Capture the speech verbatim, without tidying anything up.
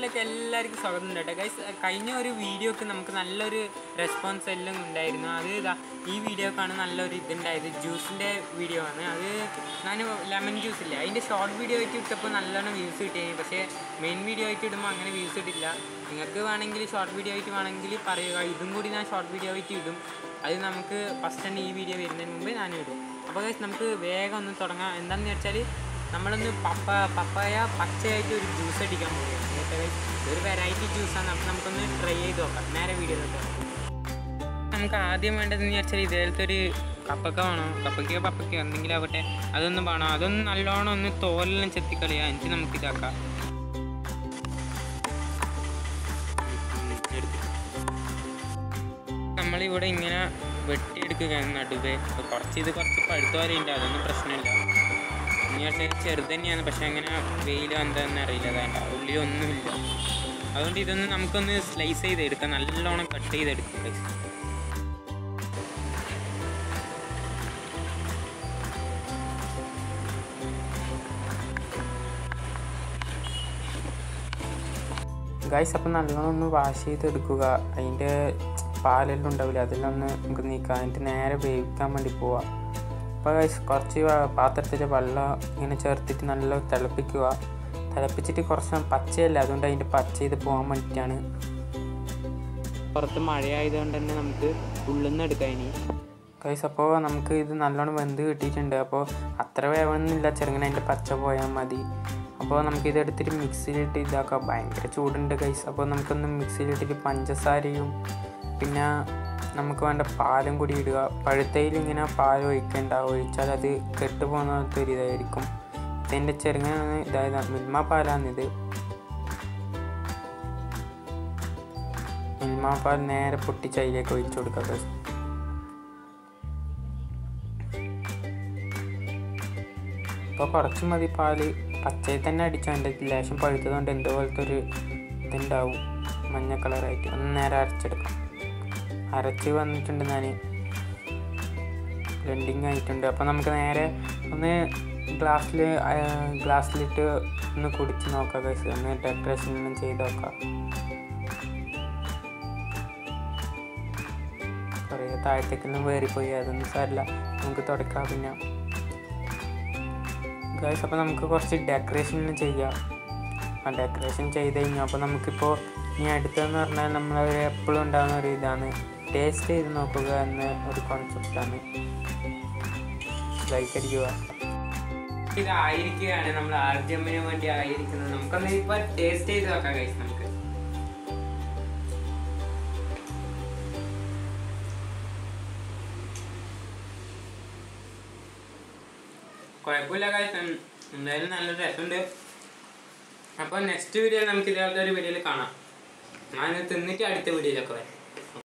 ചാനലിലേക്ക് എല്ലാവർക്കും സ്വാഗതം ഉണ്ട് ഗൈസ്. കഴിഞ്ഞ ഒരു വീഡിയോക്ക് നമുക്ക് നല്ലൊരു റെസ്പോൺസ് എല്ലാം ഉണ്ടായിരുന്നു. അത് ഇതാ ഈ വീഡിയോക്കാണ് നല്ലൊരു ഇതുണ്ടായത്. ജ്യൂസിൻ്റെ വീഡിയോ ആണ് അത്. ഞാൻ ലെമൺ ജ്യൂസ് ഇല്ല അതിൻ്റെ ഷോർട്ട് വീഡിയോ ആയിട്ട് ഇട്ടപ്പോൾ നല്ലോണം വ്യൂസ് കിട്ടിയത്. പക്ഷേ മെയിൻ വീഡിയോ ആയിട്ട് ഇടുമ്പോൾ അങ്ങനെ വ്യൂസ് കിട്ടില്ല. നിങ്ങൾക്ക് വേണമെങ്കിൽ ഷോർട്ട് വീഡിയോ ആയിട്ട് വേണമെങ്കിൽ പറയുക, ഇതും കൂടി ഞാൻ ഷോർട്ട് വീഡിയോ ആയിട്ട് ഇടും. അത് നമുക്ക് ഫസ്റ്റ് തന്നെ ഈ വീഡിയോ വരുന്നതിന് മുമ്പ് ഞാൻ ഇടും. അപ്പോൾ ഗൈസ് നമുക്ക് വേഗം ഒന്ന് തുടങ്ങാം. എന്താണെന്ന് വെച്ചാൽ നമ്മളൊന്ന് പപ്പ പപ്പായ പച്ചയായിട്ട് ഒരു ജ്യൂസ് അടിക്കാൻ പോവുകയാണ്. ഒരു വെറൈറ്റി ജ്യൂസാണ്. അപ്പോൾ നമുക്കൊന്ന് ട്രൈ ചെയ്ത് നോക്കാം. നേരെ വീഡിയോ നോക്കാം. നമുക്ക് ആദ്യം വേണ്ടതെന്ന് വെച്ചാൽ ഇതേപോലത്തെ ഒരു കപ്പക്ക വേണം. കപ്പയ്ക്കോ പപ്പയ്ക്കോ എന്തെങ്കിലും ആവട്ടെ, അതൊന്നും വേണം. അതൊന്ന് നല്ലോണം ഒന്ന് തോലെല്ലാം ചെത്തിക്കളിയാ. എന്നിട്ട് നമുക്ക് ഇതാക്കാം. നമ്മളിവിടെ ഇങ്ങനെ വെട്ടിയെടുക്കുകയാണ് നടുവേ. കുറച്ച് ഇത് കുറച്ച് പഴുത്ത പോലെയുണ്ട്, അതൊന്നും പ്രശ്നമില്ല. ഇനി ചെറുത് തന്നെയാണ്, പക്ഷെ അങ്ങനെ വെയിലോ എന്താണെന്ന് അറിയില്ല. വേണ്ട, ഉള്ളിലൊന്നുമില്ല. അതുകൊണ്ട് ഇതൊന്ന് നമുക്കൊന്ന് സ്ലൈസ് ചെയ്തെടുക്കാം, നല്ലോണം കട്ട് ചെയ്തെടുക്കാം. ഗൈസ്, അപ്പം നല്ലോണം ഒന്ന് വാഷ് ചെയ്തെടുക്കുക. അതിൻ്റെ പാലെല്ലാം ഉണ്ടാവില്ല, അതെല്ലാം ഒന്ന് നമുക്ക് നീക്കാം. എന്നിട്ട് നേരെ വേവിക്കാൻ വേണ്ടി പോവാം. അപ്പോൾ ഗൈസ് കുറച്ച് പാത്രത്തിൽ വെള്ളം ഇങ്ങനെ ചേർത്തിട്ട് നല്ല തിളപ്പിക്കുക. തിളപ്പിച്ചിട്ട് കുറച്ച് പച്ചയല്ല, അതുകൊണ്ട് അതിൻ്റെ പച്ച ചെയ്ത് പോകാൻ വേണ്ടിയിട്ടാണ്. പുറത്ത് മഴയായതുകൊണ്ട് തന്നെ നമുക്ക് ഉള്ളിൽ നിന്ന് എടുക്കാം ഇനി. ഗൈസ്, അപ്പോൾ നമുക്ക് ഇത് നല്ലോണം വെന്ത് കിട്ടിയിട്ടുണ്ട്. അപ്പോൾ അത്ര വേവണമെന്നില്ല, ചെറുങ്ങനെ അതിൻ്റെ പച്ച പോയാൽ മതി. അപ്പോൾ നമുക്കിതെടുത്തിട്ട് മിക്സിയിലിട്ട് ഇതാക്കാം. ഭയങ്കര ചൂടുണ്ട് ഗൈസ്. അപ്പോൾ നമുക്കൊന്ന് മിക്സിയിലിട്ടിട്ട് പഞ്ചസാരയും പിന്നെ നമുക്ക് വേണ്ട പാലും കൂടി ഇടുക. പഴുത്തയിൽ ഇങ്ങനെ പാൽ ഒഴിക്കേണ്ട, ഒഴിച്ചാൽ അത് കെട്ടുപോകുന്ന പോലത്തെ ഒരു ഇതായിരിക്കും. ഇതിൻ്റെ ചെറുങ്ങനെ ഇതായത് മിൽമ പാലാണിത്. മിൽമ പാൽ നേരെ പൊട്ടിച്ച് അതിലേക്ക് ഒഴിച്ചു കൊടുക്കുക ഗൈസ്. അപ്പോൾ കുറച്ച് മതി പാല്. പച്ചയിൽ തന്നെ അടിച്ചാൽ എൻ്റെ ലേശം പഴുത്തതുകൊണ്ട് എന്തോ പോലത്തെ ഒരു ഇതുണ്ടാവും, മഞ്ഞ കളറായിട്ട്. ഒന്ന് നേരെ അരച്ചെടുക്കാം. അരച്ച് വന്നിട്ടുണ്ട്, ഞാൻ ബ്ലെൻഡിങ് ആയിട്ടുണ്ട്. അപ്പോൾ നമുക്ക് നേരെ ഒന്ന് ഗ്ലാസ്സിൽ ഗ്ലാസ്സിലിട്ട് ഒന്ന് കുടിച്ച് നോക്കാം ഗൈസ്. ഒന്ന് ഡെക്കറേഷൻ ഒന്നും ചെയ്ത് നോക്കാം. കുറേ താഴത്തേക്കൊന്നും വേറിപ്പോയി, അതൊന്നും സാരില്ല, നമുക്ക് തുടക്കാം. പിന്നെ ഗൈസ്, അപ്പോൾ നമുക്ക് കുറച്ച് ഡെക്കറേഷൻ ചെയ്യാം. ആ ഡെക്കറേഷൻ ചെയ്ത് കഴിഞ്ഞാൽ അപ്പോൾ നമുക്കിപ്പോൾ ഇനി അടുത്തതെന്ന് പറഞ്ഞാൽ നമ്മളൊരു എപ്പോഴും ഉണ്ടാകുന്ന ഒരു ഇതാണ് ടേസ്റ്റ് ചെയ്ത് നോക്കുക എന്ന ഒരു കോൺസെപ്റ്റാണ്. ലൈക്ക് അടിക്കുക. ഇതായിരിക്കുകയാണ് നമ്മൾ ആർജമ്മിന് വേണ്ടി ആയിരിക്കുന്നത്. നമുക്കൊന്ന് ഇപ്പോൾ ടേസ്റ്റ് ചെയ്ത് നോക്കാം ഗൈസ്. നമുക്ക് കുഴപ്പമില്ല ഗൈസ്, എന്തായാലും നല്ലൊരു രസമുണ്ട്. അപ്പോൾ നെക്സ്റ്റ് വീഡിയോയിൽ നമുക്ക് ഇതേപോലത്തെ ഒരു വീഡിയോയിൽ കാണാം. ഞാൻ തിന്നിട്ട് അടുത്ത വീഡിയോയിലൊക്കെ വരാം.